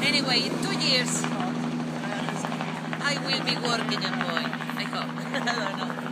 Anyway, in 2 years I will be working on Boeing, I hope. I don't know.